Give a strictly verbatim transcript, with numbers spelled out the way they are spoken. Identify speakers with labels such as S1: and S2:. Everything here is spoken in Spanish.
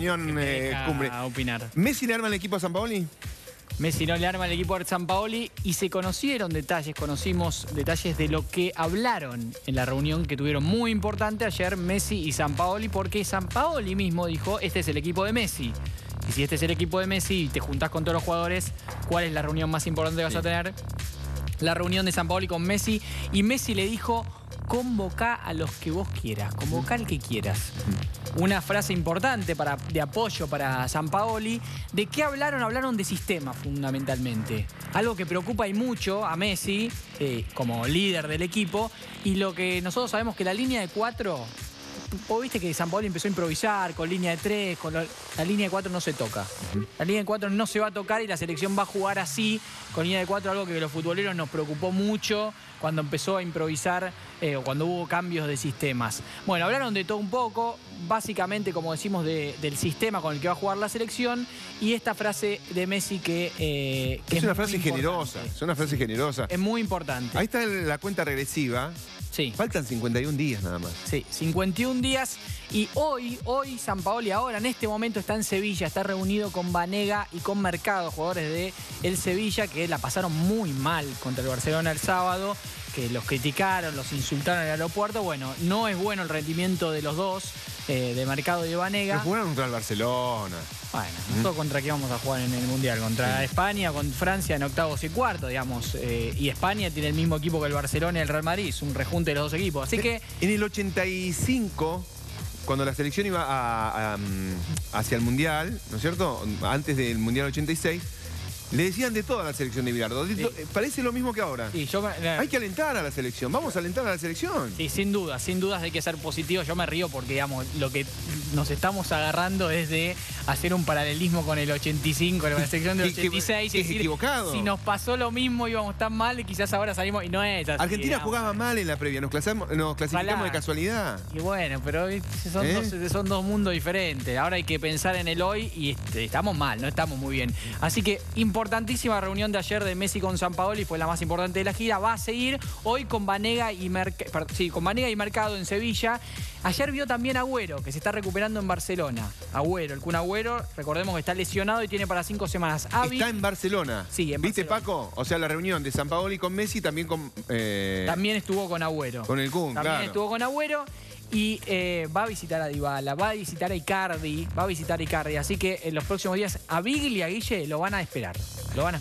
S1: reunión eh, cumbre.
S2: A opinar.
S1: ¿Messi le arma el equipo a Sampaoli?
S2: Messi no le arma el equipo a Sampaoli y se conocieron detalles, conocimos detalles de lo que hablaron en la reunión que tuvieron muy importante ayer Messi y Sampaoli, porque Sampaoli mismo dijo, este es el equipo de Messi. Y si este es el equipo de Messi y te juntás con todos los jugadores, ¿cuál es la reunión más importante que vas
S1: sí.
S2: a tener? La reunión de Sampaoli con Messi, y Messi le dijo, convocá a los que vos quieras, convocá al que quieras. Una frase importante para, de apoyo para Sampaoli. ¿De qué hablaron? Hablaron de sistema, fundamentalmente. Algo que preocupa y mucho a Messi, eh, como líder del equipo, y lo que nosotros sabemos que la línea de cuatro... Vos viste que Sampaoli empezó a improvisar con línea de tres, con lo, la línea de cuatro no se toca. Uh-huh. La línea de cuatro no se va a tocar y la selección va a jugar así, con línea de cuatro, algo que los futboleros nos preocupó mucho cuando empezó a improvisar eh, o cuando hubo cambios de sistemas. Bueno, hablaron de todo un poco, básicamente, como decimos, de, del sistema con el que va a jugar la selección y esta frase de Messi que, eh, que
S1: es,
S2: es
S1: una
S2: muy
S1: frase
S2: importante.
S1: generosa, es una frase generosa.
S2: Es muy importante.
S1: Ahí está la cuenta regresiva.
S2: Sí.
S1: Faltan cincuenta y un días nada más.
S2: Sí, cincuenta y un días. Y hoy, hoy Sampaoli ahora, en este momento, está en Sevilla, está reunido con Banega y con Mercado, jugadores de el Sevilla, que la pasaron muy mal contra el Barcelona el sábado, que los criticaron, los insultaron en el aeropuerto. Bueno, no es bueno el rendimiento de los dos, eh, de Mercado y de Banega.
S1: Pero jugaron contra el Barcelona.
S2: Bueno, nosotros ¿Mm? contra qué vamos a jugar en el Mundial, contra sí. España, con Francia en octavos y cuartos, digamos, eh, y España tiene el mismo equipo que el Barcelona y el Real Madrid, es un rejunte de los dos equipos, así que...
S1: En el ochenta y cinco, cuando la selección iba a, a, a, hacia el Mundial, ¿no es cierto?, antes del Mundial ochenta y seis, le decían de todo a la selección de Bilardo. Sí. Parece lo mismo que ahora.
S2: Sí, yo me, eh,
S1: hay que alentar a la selección. Vamos a alentar a la selección.
S2: Sí, sin duda, sin dudas hay que ser positivo. Yo me río porque, digamos, lo que nos estamos agarrando es de hacer un paralelismo con el ochenta y cinco, con la selección del ochenta y seis.
S1: Que, que, es decir, equivocado.
S2: Si nos pasó lo mismo, íbamos tan mal y quizás ahora salimos y no es así.
S1: Argentina
S2: digamos.
S1: jugaba mal en la previa. Nos, clasamos, nos clasificamos Ojalá. de casualidad.
S2: Y bueno, pero son, ¿Eh? dos, son dos mundos diferentes. Ahora hay que pensar en el hoy y este, estamos mal, no estamos muy bien. Así que importantísima reunión de ayer de Messi con Sampaoli, fue la más importante de la gira. Va a seguir hoy con Banega y, Merc sí, con Banega y Mercado en Sevilla. Ayer vio también a Agüero, que se está recuperando en Barcelona. Agüero, el Kun Agüero, recordemos que está lesionado y tiene para cinco semanas. Avi,
S1: está en Barcelona.
S2: Sí, en
S1: ¿Viste,
S2: Barcelona.
S1: Paco? O sea, la reunión de Sampaoli con Messi también con... Eh...
S2: También estuvo con Agüero.
S1: Con el Kun,
S2: También
S1: claro.
S2: estuvo con Agüero. Y eh, va a visitar a Dybala, va a visitar a Icardi, va a visitar a Icardi. Así que en los próximos días a Biglia, Guille, lo van a esperar. Lo van a esperar.